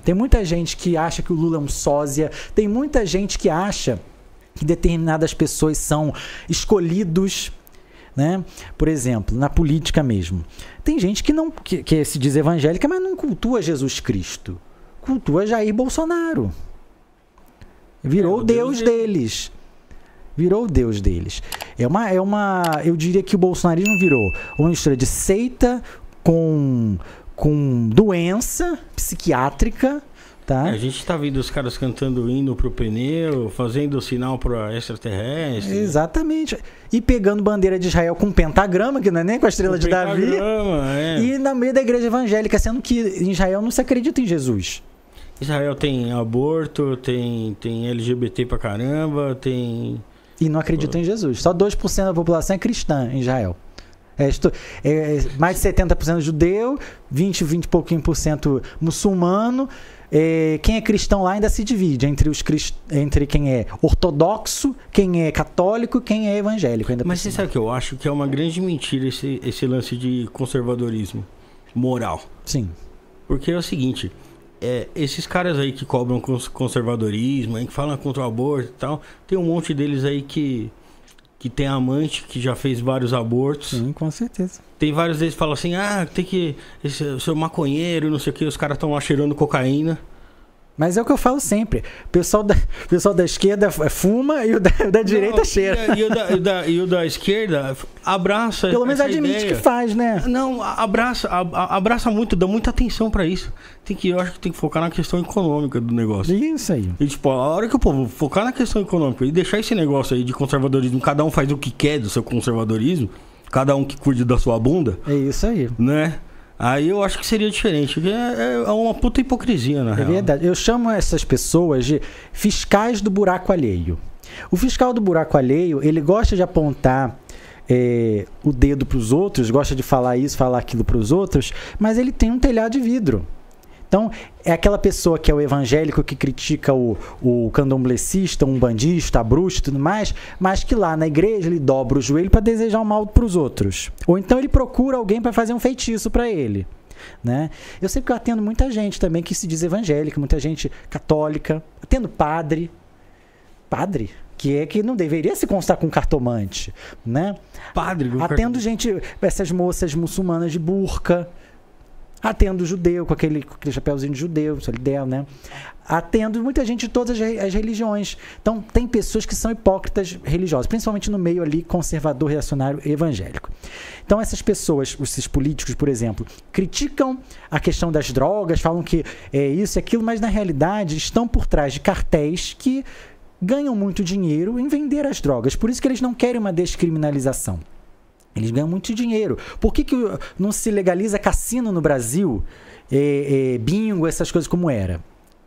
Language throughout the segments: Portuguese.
Tem muita gente que acha que o Lula é um sósia. Tem muita gente que acha que determinadas pessoas são escolhidos, né? Por exemplo, na política mesmo. Tem gente que se diz evangélica, mas não cultua Jesus Cristo. Cultua Jair Bolsonaro. Virou o Deus deles. Virou o Deus deles. Eu diria que o bolsonarismo virou uma mistura de seita com doença psiquiátrica. Tá? A gente tá vendo os caras cantando hino pro pneu, fazendo sinal para extraterrestre. Exatamente. E pegando bandeira de Israel com um pentagrama, que não é nem com a estrela de Davi. E na meio da igreja evangélica, sendo que em Israel não se acredita em Jesus. Israel tem aborto, tem LGBT pra caramba, tem... E não acredita em Jesus. Só 2% da população é cristã em Israel. Mais de 70% judeu, 20 e pouquinho por cento muçulmano. Quem é cristão lá ainda se divide entre quem é ortodoxo, quem é católico, quem é evangélico. Mas você sabe que eu acho que é uma grande mentira esse lance de conservadorismo moral. Sim. Porque é o seguinte, esses caras aí que cobram conservadorismo, aí que falam contra o aborto e tal, tem um monte deles aí que tem amante, que já fez vários abortos. Sim, com certeza. Tem vários deles que falam assim, tem que... Seu maconheiro, não sei o que, os caras estão lá cheirando cocaína. Mas é o que eu falo sempre. O pessoal da esquerda fuma e o da direita cheira. E o da esquerda abraça. Pelo menos admite que faz, né? Não, abraça muito, dá muita atenção pra isso. Eu acho que tem que focar na questão econômica do negócio. Isso aí. E tipo, a hora que o povo focar na questão econômica e deixar esse negócio aí de conservadorismo, cada um faz o que quer do seu conservadorismo, cada um que cuide da sua bunda. É isso aí. Né? Aí eu acho que seria diferente. É uma puta hipocrisia, na real. É verdade. Eu chamo essas pessoas de fiscais do buraco alheio. O fiscal do buraco alheio, ele gosta de apontar o dedo para os outros, gosta de falar isso, falar aquilo para os outros, mas ele tem um telhado de vidro. Então, é aquela pessoa que é o evangélico que critica o candomblessista, um bandista, a bruxa e tudo mais, mas que lá na igreja ele dobra o joelho para desejar o mal para os outros. Ou então ele procura alguém para fazer um feitiço para ele. Né? Eu sei que eu atendo muita gente também que se diz evangélica, muita gente católica, atendo padre, que não deveria se constar com cartomante, né? Padre, atendo gente, essas moças muçulmanas de burca. Atendo judeu, com aquele chapéuzinho de judeu, solidel, né? Atendo muita gente de todas as religiões. Então, tem pessoas que são hipócritas religiosas, principalmente no meio ali conservador, reacionário, evangélico. Então, essas pessoas, esses políticos, por exemplo, criticam a questão das drogas, falam que é isso e aquilo, mas na realidade estão por trás de cartéis que ganham muito dinheiro em vender as drogas. Por isso que eles não querem uma descriminalização. Eles ganham muito dinheiro. Por que não se legaliza cassino no Brasil? Bingo, essas coisas como era?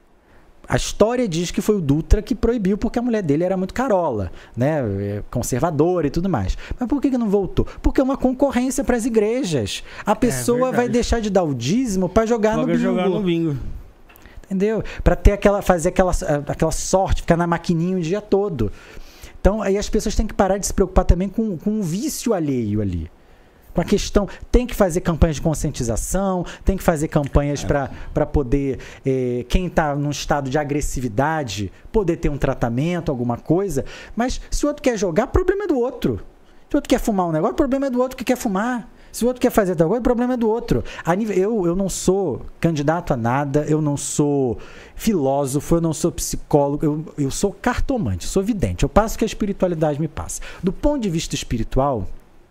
A história diz que foi o Dutra que proibiu porque a mulher dele era muito carola, né? Conservadora e tudo mais. Mas por que não voltou? Porque é uma concorrência para as igrejas. A pessoa vai deixar de dar o dízimo para jogar no bingo. Entendeu? Para fazer aquela sorte, ficar na maquininha o dia todo. Então, aí as pessoas têm que parar de se preocupar também com o vício alheio ali. Com a questão, tem que fazer campanhas de conscientização, tem que fazer campanhas para poder, quem está num estado de agressividade, poder ter um tratamento, alguma coisa. Mas se o outro quer jogar, o problema é do outro. Se o outro quer fumar um negócio, o problema é do outro que quer fumar. Se o outro quer fazer tal coisa, o problema é do outro. Eu não sou candidato a nada, eu não sou filósofo, eu não sou psicólogo, eu sou cartomante, sou vidente. Eu passo o que a espiritualidade me passa. Do ponto de vista espiritual,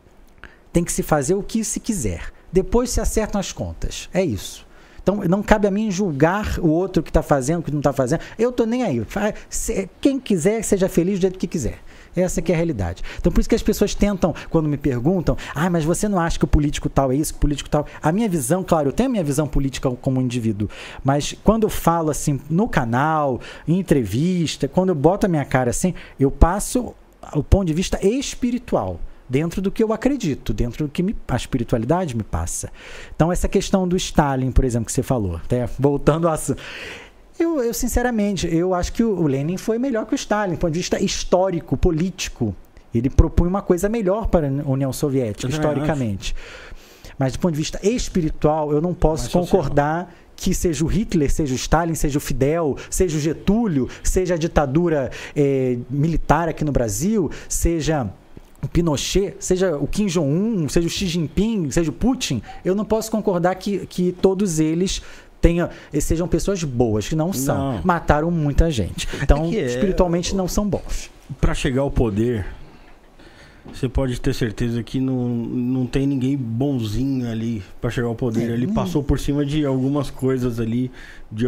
tem que se fazer o que se quiser. Depois se acertam as contas. É isso. Então, não cabe a mim julgar o outro que está fazendo, que não está fazendo. Eu estou nem aí. Quem quiser, seja feliz do jeito que quiser. Essa que é a realidade. Então, por isso que as pessoas tentam, quando me perguntam, mas você não acha que o político tal é isso, que o político tal... A minha visão, claro, eu tenho a minha visão política como indivíduo, mas quando eu falo assim, no canal, em entrevista, quando eu boto a minha cara assim, eu passo o ponto de vista espiritual, dentro do que eu acredito, dentro do que a espiritualidade me passa. Então, essa questão do Stalin, por exemplo, que você falou, até voltando ao assunto... Eu, sinceramente, eu acho que o Lenin foi melhor que o Stalin, do ponto de vista histórico, político. Ele propunha uma coisa melhor para a União Soviética, historicamente. Mas do ponto de vista espiritual, eu não posso concordar que seja o Hitler, seja o Stalin, seja o Fidel, seja o Getúlio, seja a ditadura militar aqui no Brasil, seja o Pinochet, seja o Kim Jong-un, seja o Xi Jinping, seja o Putin, eu não posso concordar que todos eles sejam pessoas boas, que não são. Não. Mataram muita gente. Então, espiritualmente, não são bons. Para chegar ao poder, você pode ter certeza que não tem ninguém bonzinho ali para chegar ao poder. Ele passou por cima de algumas coisas ali, de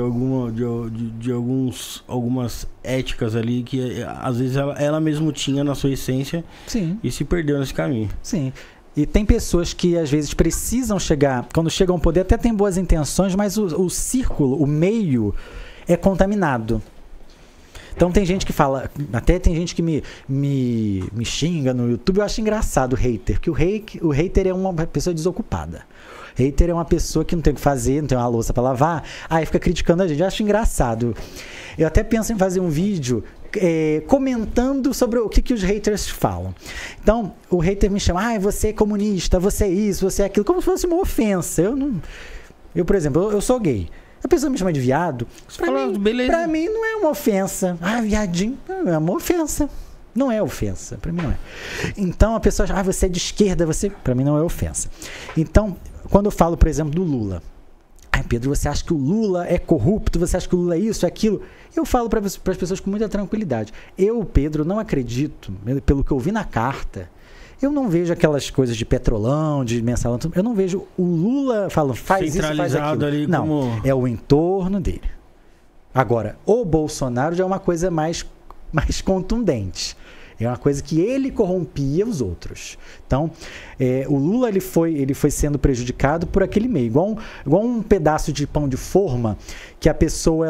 algumas éticas ali que às vezes ela mesmo tinha na sua essência. Sim. E se perdeu nesse caminho. Sim. E tem pessoas que às vezes precisam chegar, quando chegam ao poder até tem boas intenções, mas o círculo, o meio é contaminado. Então tem gente que fala, até tem gente que me xinga no YouTube, eu acho engraçado o hater, porque o hater é uma pessoa desocupada. Hater é uma pessoa que não tem o que fazer, não tem uma louça para lavar, aí fica criticando a gente. Eu acho engraçado. Eu até penso em fazer um vídeo comentando sobre o que os haters falam. Então, o hater me chama, você é comunista, você é isso, você é aquilo, como se fosse uma ofensa. Eu, por exemplo, eu sou gay. A pessoa me chama de viado, pra mim não é uma ofensa. Viadinho, é uma ofensa. Não é ofensa, pra mim não é. Então a pessoa acha, você é de esquerda, pra mim não é ofensa. Então, quando eu falo, por exemplo, do Lula, Pedro, você acha que o Lula é corrupto, você acha que o Lula é isso, é aquilo? Eu falo para as pessoas com muita tranquilidade. Eu, Pedro, não acredito, pelo que eu vi na carta, eu não vejo aquelas coisas de petrolão, de mensalão, eu não vejo o Lula falando, faz isso, faz aquilo. Ali não, como... é o entorno dele. Agora, o Bolsonaro já é uma coisa mais contundente. É uma coisa que ele corrompia os outros. Então, o Lula ele foi sendo prejudicado por aquele meio. Igual um pedaço de pão de forma que a pessoa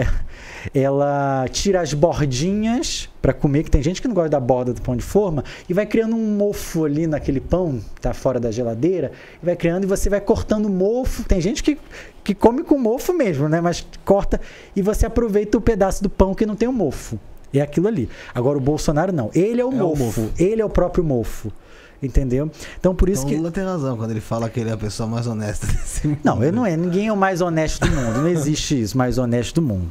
ela tira as bordinhas para comer, que tem gente que não gosta da borda do pão de forma, e vai criando um mofo ali naquele pão que tá fora da geladeira, e vai criando e você vai cortando o mofo. Tem gente que come com mofo mesmo, né? Mas corta e você aproveita o pedaço do pão que não tem o mofo. É aquilo ali. Agora o Bolsonaro não. Ele é o mofo. Ele é o próprio mofo. Entendeu? Então por isso que... O Lula tem razão quando ele fala que ele é a pessoa mais honesta desse mundo. Não, ele não é. Ninguém é o mais honesto do mundo. Não existe isso, mais honesto do mundo.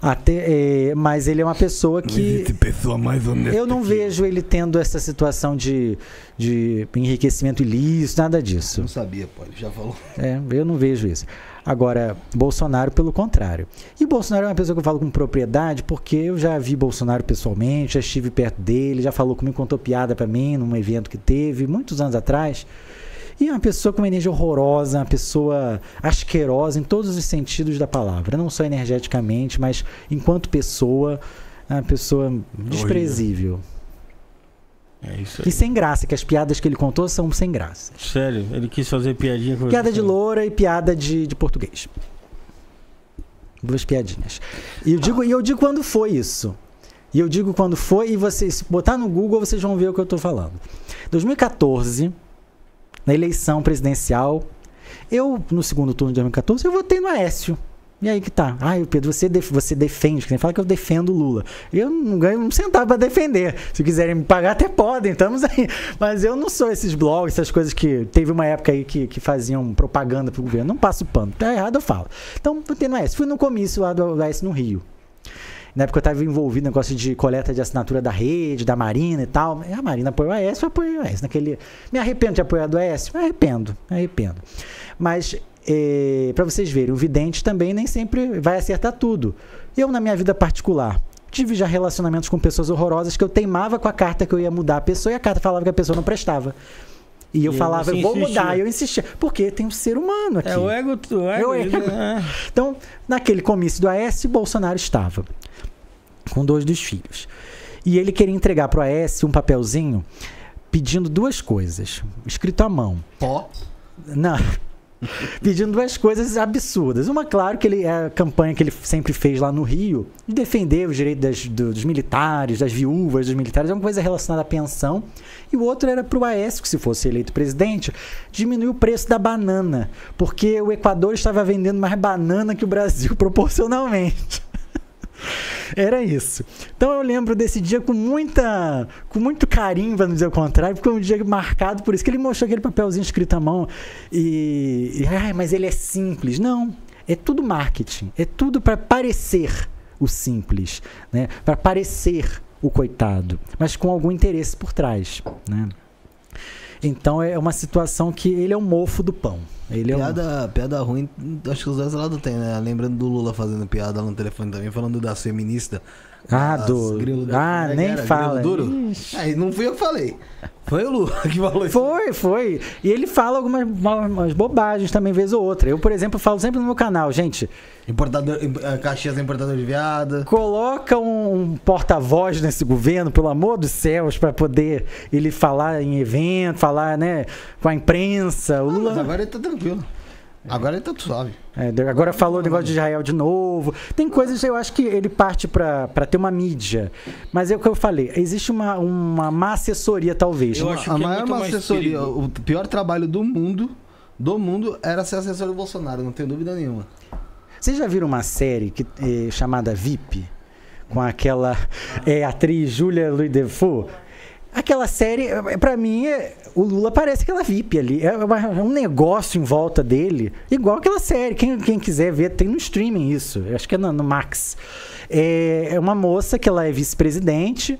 Mas ele é uma pessoa que... Não existe pessoa mais honesta. Eu não vejo ele tendo essa situação de enriquecimento ilícito, nada disso. Eu não sabia, pô. Ele já falou. Eu não vejo isso. Agora, Bolsonaro, pelo contrário. E Bolsonaro é uma pessoa que eu falo com propriedade, porque eu já vi Bolsonaro pessoalmente, já estive perto dele, já falou comigo, contou piada pra mim num evento que teve, muitos anos atrás. E é uma pessoa com uma energia horrorosa, uma pessoa asquerosa em todos os sentidos da palavra. Não só energeticamente, mas enquanto pessoa, é uma pessoa desprezível. É isso aí. E sem graça, que as piadas que ele contou são sem graça. Sério? Ele quis fazer piadinha com piada de loura e piada de português. Duas piadinhas. E eu digo quando foi isso. E eu digo quando foi, e vocês botar no Google, vocês vão ver o que eu estou falando. 2014, na eleição presidencial, no segundo turno de 2014, eu votei no Aécio. E aí que tá. Pedro, você defende, quem fala que eu defendo o Lula. Eu não ganho um centavo para defender. Se quiserem me pagar, até podem, estamos aí. Mas eu não sou esses blogs, essas coisas que... Teve uma época aí que faziam propaganda pro governo. Não passo pano. Tá errado, eu falo. Então, votei no Aécio. Fui no comício lá do Aécio no Rio. Na época eu estava envolvido no negócio de coleta de assinatura da rede, da Marina e tal. A Marina apoiou o Aécio, eu apoiei o Aécio. Me arrependo de apoiar do Aécio? Me arrependo. Mas... para vocês verem, o vidente também nem sempre vai acertar tudo. Eu, na minha vida particular, tive já relacionamentos com pessoas horrorosas que eu teimava com a carta que eu ia mudar a pessoa e a carta falava que a pessoa não prestava. E eu falava, eu vou mudar, e eu insistia. Porque tem um ser humano aqui. É o ego. Então, naquele comício do Aécio, Bolsonaro estava com 2 dos filhos. E ele queria entregar para o Aécio um papelzinho pedindo 2 coisas, escrito à mão. Pó? Não... Pedindo 2 coisas absurdas. Uma, claro, que a campanha que ele sempre fez lá no Rio, de defender os direitos dos militares, das viúvas dos militares, é uma coisa relacionada à pensão. E o outro era para o Aécio, que se fosse eleito presidente, diminuir o preço da banana, porque o Equador estava vendendo mais banana que o Brasil proporcionalmente. Era isso. Então eu lembro desse dia com muito carinho, para não dizer o contrário, porque foi um dia marcado por isso, que ele mostrou aquele papelzinho escrito à mão mas ele é simples. Não, É tudo marketing, é tudo para parecer o simples, né? Para parecer o coitado, mas com algum interesse por trás, né? Então é uma situação que ele é o mofo do pão. Ele Piada ruim, acho que os dois lados tem, né? Lembrando do Lula fazendo piada no telefone também, falando das feministas. Nem fala. Duro. Aí não fui eu que falei. Foi o Lula que falou isso. Foi. E ele fala algumas bobagens também, vez ou outra. Eu, por exemplo, falo sempre no meu canal, gente. Caxias é importador de viada. Coloca um porta-voz nesse governo, pelo amor dos céus, para poder ele falar em evento, falar, né, com a imprensa. O Lula... Mas agora ele tá tranquilo. Agora ele tá suave. Agora falou o negócio de Israel de novo. Tem coisas que eu acho que ele parte para ter uma mídia. Mas é o que eu falei. Existe uma má assessoria, talvez. Eu acho A que maior má assessoria, perigo. o pior trabalho do mundo era ser assessor do Bolsonaro, não tenho dúvida nenhuma. Vocês já viram uma série chamada VIP? Com aquela atriz Julia Louis-Dreyfus? Aquela série, pra mim, o Lula parece aquela VIP ali. É um negócio em volta dele, igual aquela série. Quem quiser ver, tem no streaming isso. Eu acho que é no Max. É uma moça que ela é vice-presidente.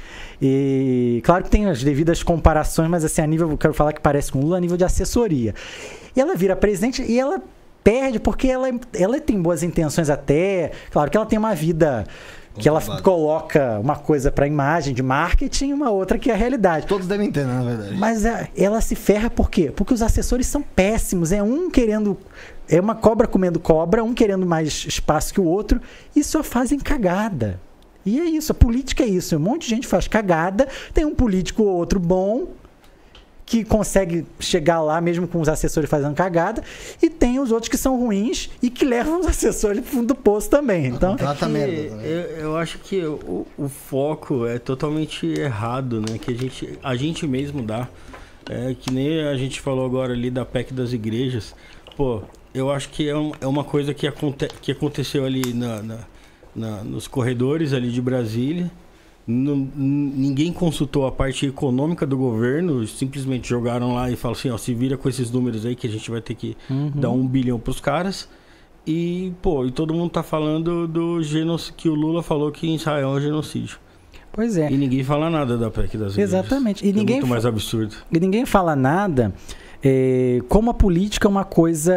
E claro que tem as devidas comparações, mas assim, a nível, eu quero falar que parece com o Lula a nível de assessoria. E ela vira presidente e ela perde porque ela tem boas intenções até. Claro que ela tem uma vida... que ela coloca uma coisa para imagem de marketing e uma outra que é a realidade. Todos devem ter, né, na verdade. Mas ela se ferra por quê? Porque os assessores são péssimos. É uma cobra comendo cobra, um querendo mais espaço que o outro, e só fazem cagada. E é isso, a política é isso. Um monte de gente faz cagada, tem um político ou outro bom que consegue chegar lá mesmo com os assessores fazendo cagada, e tem os outros que são ruins e que levam os assessores pro fundo do poço também. Então, eu acho que o foco é totalmente errado, né? Que a gente mesmo dá. Que nem a gente falou agora ali da PEC das igrejas. Pô, eu acho que é uma coisa que aconteceu ali nos corredores ali de Brasília. Ninguém consultou a parte econômica do governo, simplesmente jogaram lá e falaram assim, ó, se vira com esses números aí que a gente vai ter que dar 1 bilhão pros caras. E todo mundo tá falando do genocídio, que o Lula falou que em Israel é um genocídio. Pois é. E ninguém fala nada da PEC das igrejas. Exatamente. E ninguém muito mais absurdo. E ninguém fala nada como a política é uma coisa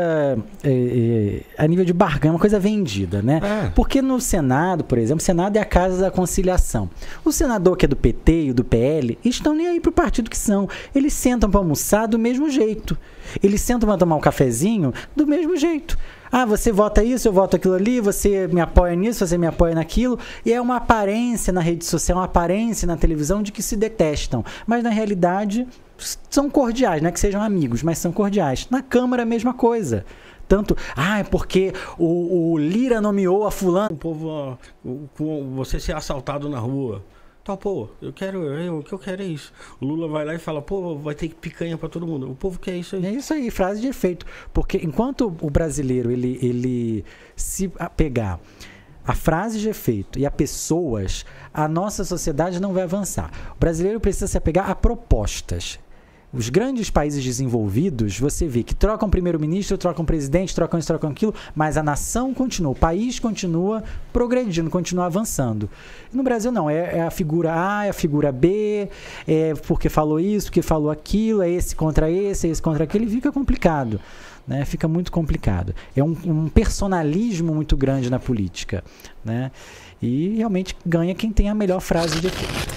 a nível de barganha, uma coisa vendida, né? Porque no Senado, por exemplo, o Senado é a casa da conciliação. O senador que é do PT e do PL estão nem aí pro partido que são. Eles sentam para almoçar do mesmo jeito. Eles sentam para tomar um cafezinho do mesmo jeito. Ah, você vota isso, eu voto aquilo ali, você me apoia nisso, você me apoia naquilo. E é uma aparência na rede social, uma aparência na televisão de que se detestam. Mas na realidade são cordiais, não é que sejam amigos, mas são cordiais. Na Câmara a mesma coisa. Tanto, é porque o Lira nomeou a fulano. O povo, você ser assaltado na rua. Tal, pô, o que eu quero é isso. O Lula vai lá e fala, pô, vai ter picanha pra todo mundo. O povo quer isso aí. É isso aí, frase de efeito. Porque enquanto o brasileiro, ele se pegar a frase de efeito e a pessoas, a nossa sociedade não vai avançar. O brasileiro precisa se apegar a propostas. Os grandes países desenvolvidos, você vê que trocam primeiro-ministro, trocam presidente, trocam isso, trocam aquilo, mas a nação continua, o país continua progredindo, continua avançando. No Brasil não, é a figura A, é a figura B, é porque falou isso, porque falou aquilo, é esse contra esse, é esse contra aquele, e fica complicado. Né? Fica muito complicado. É um personalismo muito grande na política. Né? E realmente ganha quem tem a melhor frase de efeito.